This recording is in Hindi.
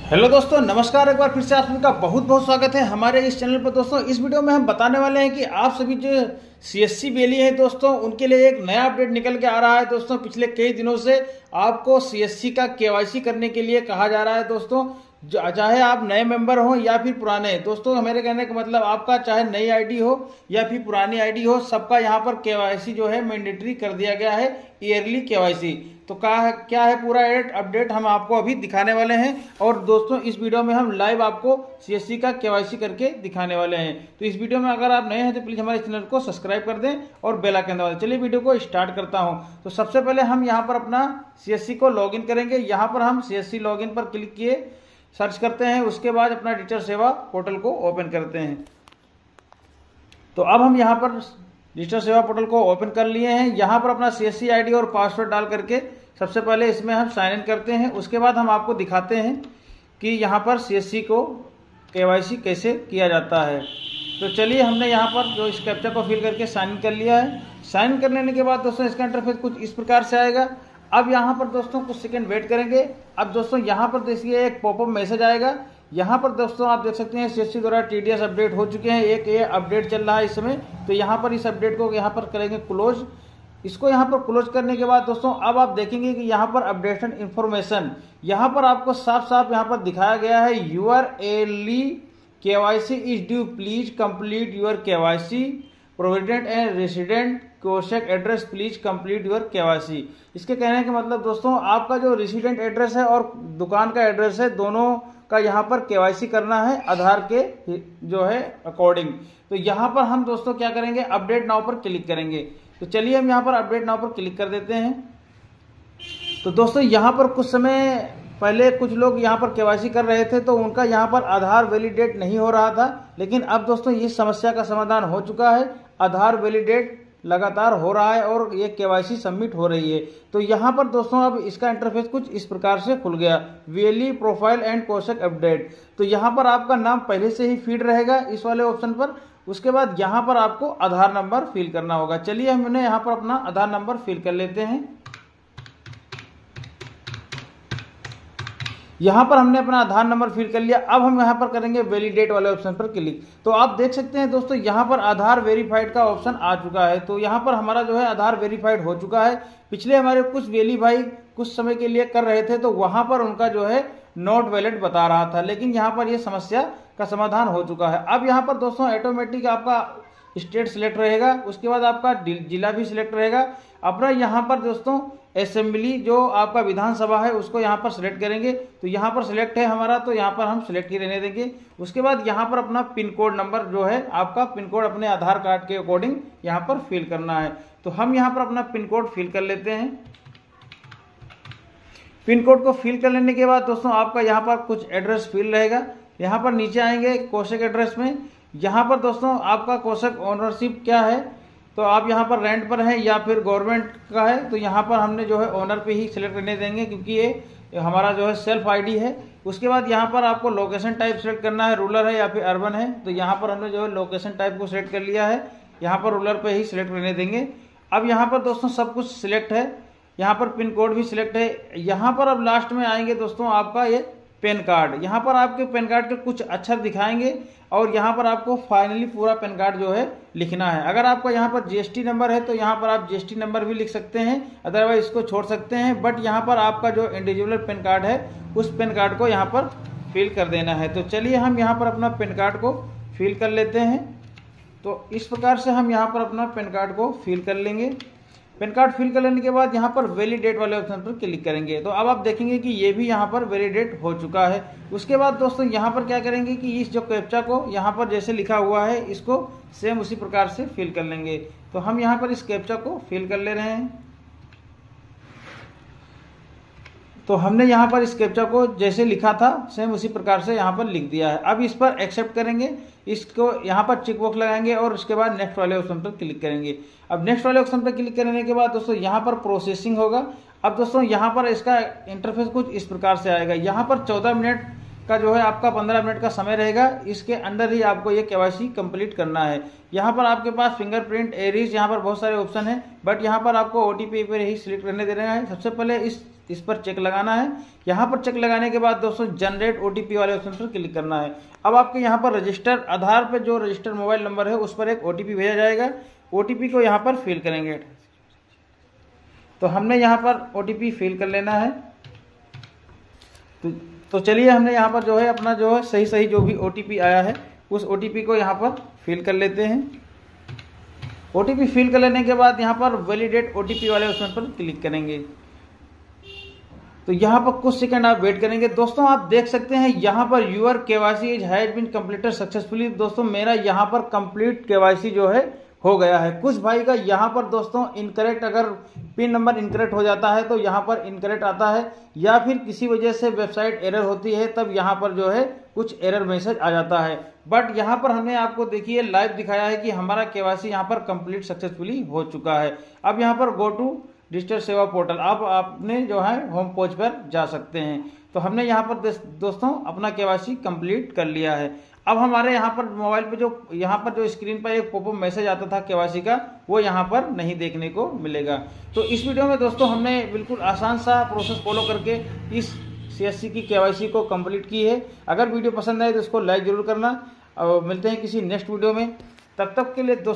हेलो दोस्तों, नमस्कार। एक बार फिर से आप सभी का बहुत बहुत स्वागत है हमारे इस चैनल पर। दोस्तों, इस वीडियो में हम बताने वाले हैं कि आप सभी जो सीएससी बेली है दोस्तों, उनके लिए एक नया अपडेट निकल के आ रहा है। दोस्तों, पिछले कई दिनों से आपको सीएससी का केवाईसी करने के लिए कहा जा रहा है। दोस्तों, चाहे आप नए मेंबर हो या फिर पुराने, दोस्तों मेरे कहने का मतलब आपका चाहे नई आईडी हो या फिर पुरानी आईडी हो, सबका यहाँ पर केवाईसी जो है मैंडेटरी कर दिया गया है, ईयरली केवाईसी। तो क्या है पूरा अपडेट हम आपको अभी दिखाने वाले हैं। और दोस्तों, इस वीडियो में हम लाइव आपको सीएससी का केवाईसी करके दिखाने वाले हैं। तो इस वीडियो में अगर आप नए हैं तो प्लीज हमारे चैनल को सब्सक्राइब कर दें और बेल आइकन दबा दें। चलिए वीडियो को स्टार्ट करता हूं। तो सबसे पहले हम यहाँ पर अपना सीएससी को लॉगिन करेंगे। यहाँ पर हम सीएससी लॉगिन पर क्लिक किए, सर्च करते हैं, उसके बाद अपना डिजिटल सेवा पोर्टल को ओपन करते हैं। तो अब हम यहाँ पर डिजिटल सेवा पोर्टल को ओपन कर लिए हैं। यहाँ पर अपना सीएससी आईडी और पासवर्ड डाल करके सबसे पहले इसमें हम साइन इन करते हैं। उसके बाद हम आपको दिखाते हैं कि यहाँ पर सीएससी को केवाईसी कैसे किया जाता है। तो चलिए, हमने यहाँ पर जो इस कैप्चा को फिल करके साइन इन कर लिया है। साइन इन कर लेने के बाद दोस्तों इसका इंटरफेस कुछ इस प्रकार से आएगा। अब यहाँ पर दोस्तों कुछ सेकंड वेट करेंगे। अब दोस्तों यहाँ पर देखिए एक पॉपअप मैसेज आएगा। यहाँ पर दोस्तों आप देख सकते हैं सीएससी द्वारा टीडीएस अपडेट हो चुके हैं। एक ये अपडेट चल रहा है इस समय। तो यहाँ पर इस अपडेट को यहाँ पर करेंगे क्लोज। इसको यहाँ पर क्लोज करने के बाद दोस्तों अब आप देखेंगे कि यहाँ पर अपडेशन इन्फॉर्मेशन, यहाँ पर आपको साफ साफ यहाँ पर दिखाया गया है, your early KYC is due, please complete your KYC, provident and resident कोशक address, please complete your KYC. इसके कहने का मतलब दोस्तों आपका जो रेसिडेंट एड्रेस है और दुकान का एड्रेस है, दोनों का यहाँ पर केवाईसी करना है आधार के जो है अकॉर्डिंग। तो यहाँ पर हम दोस्तों क्या करेंगे, अपडेट नाउ पर क्लिक करेंगे। तो चलिए हम यहाँ पर अपडेट नाउ पर क्लिक कर देते हैं। तो दोस्तों यहाँ पर कुछ समय पहले कुछ लोग यहाँ पर केवाईसी कर रहे थे, तो उनका यहाँ पर आधार वैलिडेट नहीं हो रहा था। लेकिन अब दोस्तों इस समस्या का समाधान हो चुका है। आधार वैलिडेट लगातार हो रहा है और ये केवाईसी सबमिट हो रही है। तो यहाँ पर दोस्तों अब इसका इंटरफेस कुछ इस प्रकार से खुल गया, वेली प्रोफाइल एंड कोशक अपडेट। तो यहाँ पर आपका नाम पहले से ही फीड रहेगा इस वाले ऑप्शन पर। उसके बाद यहाँ पर आपको आधार नंबर फिल करना होगा। चलिए हमने यहाँ पर अपना आधार नंबर फिल कर लेते हैं। यहाँ पर हमने अपना आधार नंबर फिल कर लिया। अब हम यहाँ पर करेंगे वैलिडेट वाले ऑप्शन पर क्लिक। तो आप देख सकते हैं दोस्तों यहाँ पर आधार वेरीफाइड का ऑप्शन आ चुका है। तो यहाँ पर हमारा जो है आधार वेरीफाइड हो चुका है। पिछले हमारे कुछ वेली भाई कुछ समय के लिए कर रहे थे, तो वहां पर उनका जो है नॉट वैलिड बता रहा था, लेकिन यहाँ पर ये समस्या का समाधान हो चुका है। अब यहाँ पर दोस्तों ऑटोमेटिक आपका स्टेट सिलेक्ट रहेगा, उसके बाद आपका जिला भी सिलेक्ट रहेगा। अपना यहाँ पर दोस्तों असेंबली जो आपका विधानसभा है उसको यहाँ पर सिलेक्ट करेंगे। तो यहाँ पर सिलेक्ट है हमारा, तो यहाँ पर हम सिलेक्ट ही रहने देंगे। उसके बाद यहाँ पर अपना पिन कोड नंबर जो है आपका पिन कोड अपने आधार कार्ड के अकॉर्डिंग यहाँ पर फिल करना है। तो हम यहाँ पर अपना पिन कोड फिल कर लेते हैं। पिन कोड को फिल कर लेने के बाद दोस्तों आपका यहाँ पर कुछ एड्रेस फिल रहेगा। यहाँ पर नीचे आएंगे कोशक एड्रेस में। यहाँ पर दोस्तों आपका कोशक ओनरशिप क्या है, तो आप यहाँ पर रेंट पर हैं या फिर गवर्नमेंट का है, तो यहाँ पर हमने जो है ओनर पे ही सिलेक्ट करने देंगे, क्योंकि ये हमारा जो है सेल्फ आईडी है। उसके बाद यहाँ पर आपको लोकेशन टाइप सेलेक्ट करना है, रूरल है या फिर अर्बन है। तो यहाँ पर हमने जो है लोकेशन टाइप को सिलेक्ट कर लिया है, यहाँ पर रूरल पे ही सिलेक्ट करने देंगे। अब यहाँ पर दोस्तों सब कुछ सिलेक्ट है, यहाँ पर पिन कोड भी सिलेक्ट है। यहाँ पर अब लास्ट में आएंगे दोस्तों आपका ये पैन कार्ड। यहाँ पर आपके पैन कार्ड के कुछ अक्षर दिखाएंगे और यहाँ पर आपको फाइनली पूरा पैन कार्ड जो है लिखना है। अगर आपका यहाँ पर जीएसटी नंबर है तो यहाँ पर आप जीएसटी नंबर भी लिख सकते हैं, अदरवाइज इसको छोड़ सकते हैं। बट यहाँ पर आपका जो इंडिविजुअल पैन कार्ड है उस पैन कार्ड को यहाँ पर फिल कर देना है। तो चलिए हम यहाँ पर अपना पैन कार्ड को फिल कर लेते हैं। तो इस प्रकार से हम यहाँ पर अपना पैन कार्ड को फिल कर लेंगे। पैन कार्ड फिल कर लेने के बाद यहाँ पर वैलिडेट वाले ऑप्शन पर क्लिक करेंगे। तो अब आप देखेंगे कि ये भी यहाँ पर वैलिडेट हो चुका है। उसके बाद दोस्तों यहाँ पर क्या करेंगे कि इस जो कैप्चा को यहाँ पर जैसे लिखा हुआ है इसको सेम उसी प्रकार से फिल कर लेंगे। तो हम यहाँ पर इस कैप्चा को फिल कर ले रहे हैं। तो हमने यहाँ पर इस कैप्चा को जैसे लिखा था सेम उसी प्रकार से यहाँ पर लिख दिया है। अब इस पर एक्सेप्ट करेंगे, इसको यहाँ पर चेक बॉक्स लगाएंगे और उसके बाद नेक्स्ट वाले ऑप्शन पर क्लिक करेंगे। अब नेक्स्ट वाले ऑप्शन पर क्लिक करने के बाद दोस्तों यहाँ पर प्रोसेसिंग होगा। अब दोस्तों यहाँ पर इसका इंटरफेस कुछ इस प्रकार से आएगा। यहाँ पर 14 मिनट का जो है आपका 15 मिनट का समय रहेगा, इसके अंदर ही आपको ये केवाईसी कंप्लीट करना है। यहाँ पर आपके पास फिंगरप्रिंट, एरिस, यहाँ पर बहुत सारे ऑप्शन हैं, बट यहाँ पर आपको ओटीपी पर ही सिलेक्ट करने देना है। सबसे पहले इस इस पर चेक लगाना है। यहाँ पर चेक लगाने के बाद दोस्तों जनरेट OTP वाले ऑप्शन पर क्लिक करना है। अब आपके यहाँ पर रजिस्टर आधार पर जो रजिस्टर मोबाइल नंबर है उस पर एक OTP भेजा जाएगा। OTP को यहाँ पर फिल करेंगे। तो हमने यहाँ पर OTP फिल कर लेना है। तो चलिए हमने यहाँ पर जो है अपना जो है सही जो भी OTP आया है उस OTP को यहाँ पर फिल कर लेते हैं। OTP फिल कर लेने के बाद यहाँ पर वैलिडेट OTP वाले ऑप्शन पर क्लिक करेंगे। तो यहाँ पर कुछ सेकंड आप वेट करेंगे। दोस्तों आप देख सकते हैं यहाँ पर your KYC has been completed successfully. दोस्तों मेरा यहाँ पर कंप्लीट KYC जो है हो गया है। कुछ भाई का यहाँ पर दोस्तों इनकरेक्ट, अगर पिन नंबर इनकरेक्ट हो जाता है तो यहाँ पर इनकरेक्ट आता है, या फिर किसी वजह से वेबसाइट एरर होती है तब यहाँ पर जो है कुछ एरर मैसेज आ जाता है। बट यहाँ पर हमने आपको देखिए लाइव दिखाया है कि हमारा KYC यहाँ पर कंप्लीट सक्सेसफुली हो चुका है। अब यहाँ पर go to digital Seva portal, अब आपने जो है होम पेज पर जा सकते हैं। तो हमने यहाँ पर दोस्तों अपना KYC कंप्लीट कर लिया है। अब हमारे यहाँ पर मोबाइल पे जो यहाँ पर जो स्क्रीन पर एक पॉपअप मैसेज आता था KYC का, वो यहाँ पर नहीं देखने को मिलेगा। तो इस वीडियो में दोस्तों हमने बिल्कुल आसान सा प्रोसेस फॉलो करके इस CSC की KYC को कंप्लीट की है। अगर वीडियो पसंद आए तो इसको लाइक जरूर करना। और मिलते हैं किसी नेक्स्ट वीडियो में, तब तक के लिए दोस्तों